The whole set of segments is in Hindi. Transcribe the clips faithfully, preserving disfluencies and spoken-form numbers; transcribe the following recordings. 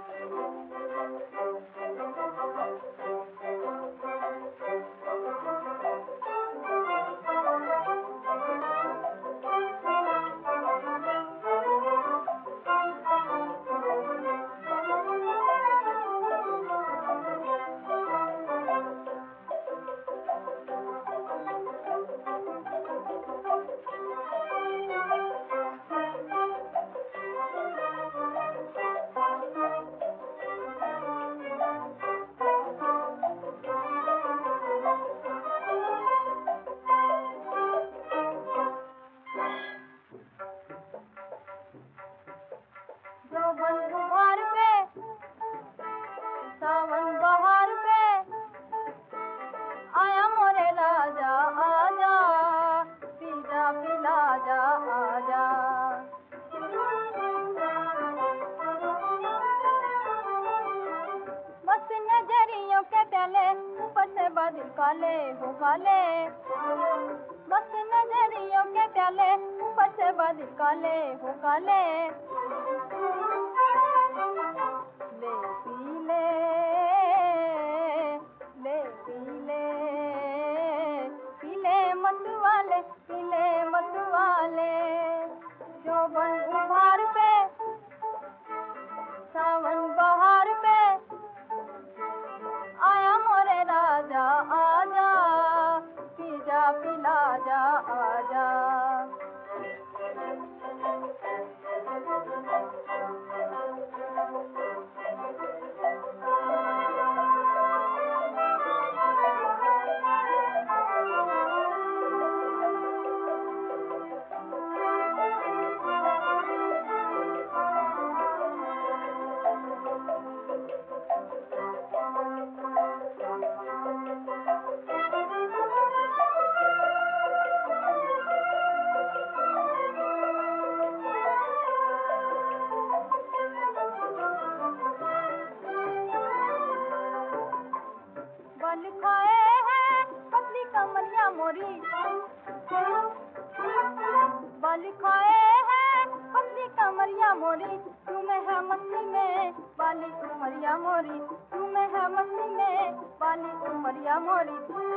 बहार पे सावन बहार पे आया मोरे राजा आजा पीजा पिला जा आजा। मस्त नजरियों के प्याले ऊपर से बादल काले हो काले। मस्त नजरियों के प्याले ऊपर से बादल काले हो काले। ले पी ले ले पी ले पी ले मत वाले पी ले मत वाले। जोबन उभार पे सावन बहार पे आया मोरे राजा आजा पीजा पिला जा आजा। बल खाए हैं पतली कमरिया मोरी। बल खाए हैं पतली कमरिया मोरी। तुम्हें है मस्ती में बाली उमरिया मोरी। तुम्हें है मस्ती में बाली उमरिया मोरी।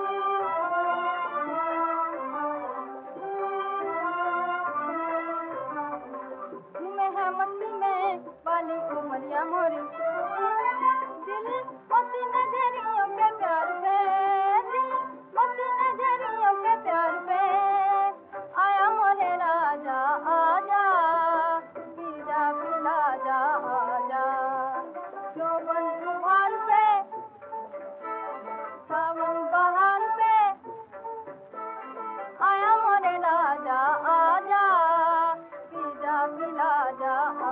तुम्हें है मस्ती में बाली उमरिया मोरी। दिल मस्ती नजरियों के प्यार पे दिल मस्ती नजरियों के प्यार पे आया मोरे राजा आजा पीजा पिला जा आजा। जोबन उभार पे सावन बहार पे आया मोरे राजा आजा पीजा पिला जा।